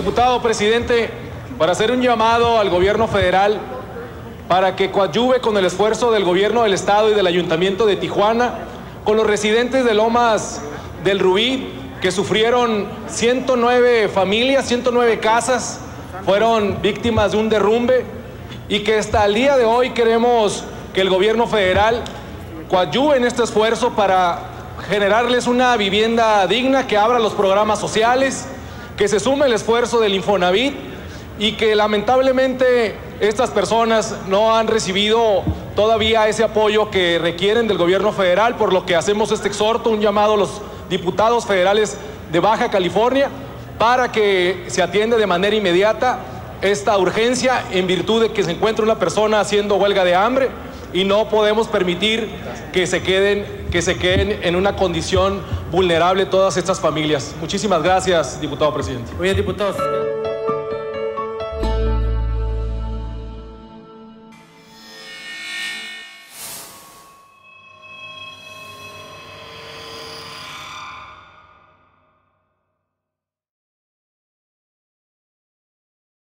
diputado presidente, para hacer un llamado al gobierno federal para que coadyuve con el esfuerzo del gobierno del estado y del ayuntamiento de Tijuana, con los residentes de Lomas del Rubí, que sufrieron 109 familias, 109 casas, fueron víctimas de un derrumbe, y que hasta el día de hoy queremos que el gobierno federal coadyuve en este esfuerzo para generarles una vivienda digna, que abra los programas sociales, que se sume el esfuerzo del Infonavit, y que lamentablemente estas personas no han recibido todavía ese apoyo que requieren del gobierno federal, por lo que hacemos este exhorto, un llamado a los diputados federales de Baja California para que se atienda de manera inmediata esta urgencia, en virtud de que se encuentra una persona haciendo huelga de hambre, y no podemos permitir que se queden en una condición vulnerable todas estas familias. Muchísimas gracias, diputado presidente. Muy bien, diputados.